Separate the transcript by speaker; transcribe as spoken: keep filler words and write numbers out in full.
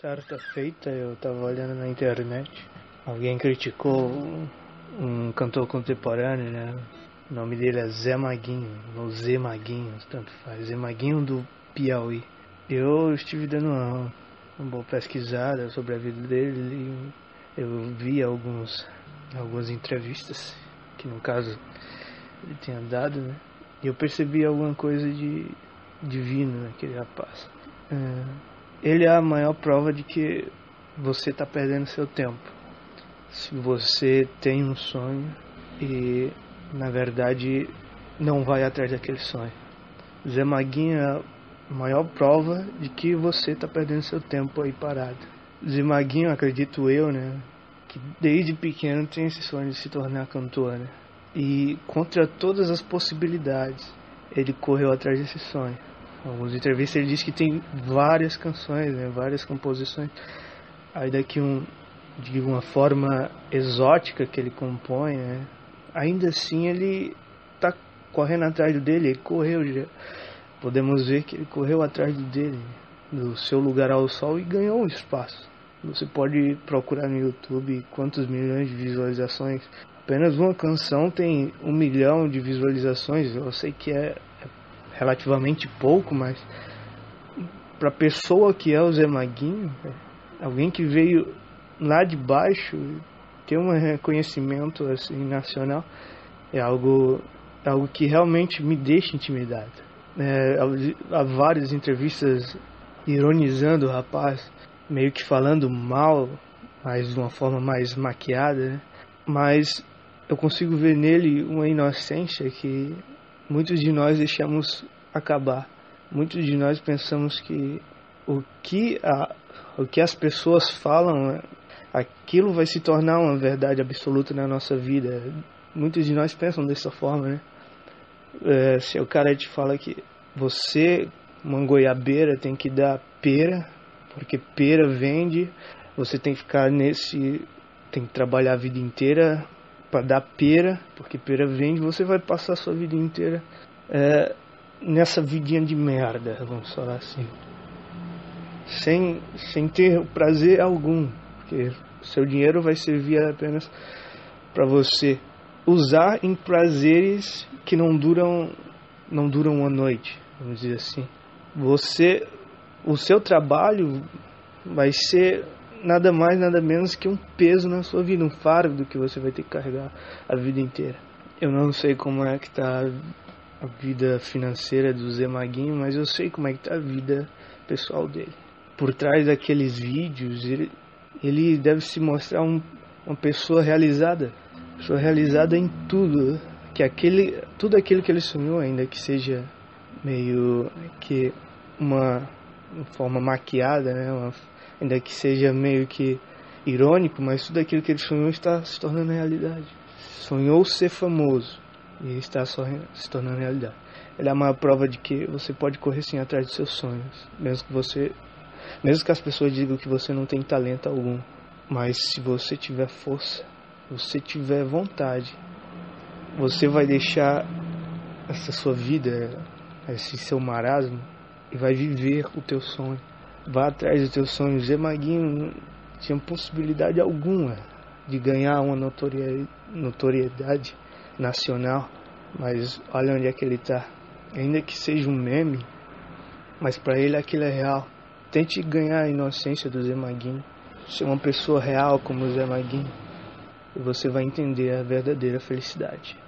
Speaker 1: Certa feita eu estava olhando na internet, alguém criticou um, um cantor contemporâneo, né? O nome dele é Zé Maguinho, ou Zé Maguinho, tanto faz, Zé Maguinho do Piauí. Eu estive dando uma, uma boa pesquisada sobre a vida dele e eu vi alguns, algumas entrevistas, que no caso ele tinha dado, né? E eu percebi alguma coisa de divino naquele rapaz. É, ele é a maior prova de que você está perdendo seu tempo. Se você tem um sonho e, na verdade, não vai atrás daquele sonho. Zé Maguinho é a maior prova de que você está perdendo seu tempo aí parado. Zé Maguinho, acredito eu, né, que desde pequeno tem esse sonho de se tornar cantor, né? E contra todas as possibilidades, ele correu atrás desse sonho. Algumas entrevistas ele diz que tem várias canções, né, várias composições. Aí daqui um, de uma forma exótica que ele compõe, né, ainda assim ele está correndo atrás dele, ele correu já. Podemos ver que ele correu atrás dele, do seu lugar ao sol, e ganhou um espaço. Você pode procurar no YouTube quantos milhões de visualizações. Apenas uma canção tem um milhão de visualizações. Eu sei que é relativamente pouco, mas para a pessoa que é o Zé Maguinho, alguém que veio lá de baixo, ter um reconhecimento assim nacional, é algo, é algo que realmente me deixa intimidado. É, há várias entrevistas ironizando o rapaz, meio que falando mal, mas de uma forma mais maquiada, né? Mas eu consigo ver nele uma inocência que muitos de nós deixamos acabar. Muitos de nós pensamos que o que, a, o que as pessoas falam, aquilo vai se tornar uma verdade absoluta na nossa vida. Muitos de nós pensam dessa forma, né? É, se o cara te fala que você, uma goiabeira, tem que dar pera, porque pera vende, você tem que ficar nesse, tem que trabalhar a vida inteira para dar pera, porque pera vende, você vai passar a sua vida inteira é, nessa vidinha de merda, vamos falar assim, sem, sem ter prazer algum, porque o seu dinheiro vai servir apenas para você usar em prazeres que não duram, não duram uma noite, vamos dizer assim. Você, o seu trabalho vai ser nada mais, nada menos que um peso na sua vida, um fardo que você vai ter que carregar a vida inteira. Eu não sei como é que tá a vida financeira do Zé Maguinho, mas eu sei como é que tá a vida pessoal dele. Por trás daqueles vídeos, ele, ele deve se mostrar um, uma pessoa realizada, pessoa realizada em tudo, que aquele, tudo aquilo que ele sonhou, ainda que seja meio que uma, uma forma maquiada, né, uma, ainda que seja meio que irônico, mas tudo aquilo que ele sonhou está se tornando realidade. Sonhou ser famoso e está só se tornando realidade. Ele é a maior prova de que você pode correr sim atrás dos seus sonhos, mesmo que você, mesmo que as pessoas digam que você não tem talento algum, mas se você tiver força, você tiver vontade, você vai deixar essa sua vida, esse seu marasmo, e vai viver o teu sonho. Vá atrás dos teus sonhos. Zé Maguinho não tinha possibilidade alguma de ganhar uma notoriedade, notoriedade nacional, mas olha onde é que ele está. Ainda que seja um meme, mas para ele aquilo é real. Tente ganhar a inocência do Zé Maguinho, ser uma pessoa real como o Zé Maguinho, e você vai entender a verdadeira felicidade.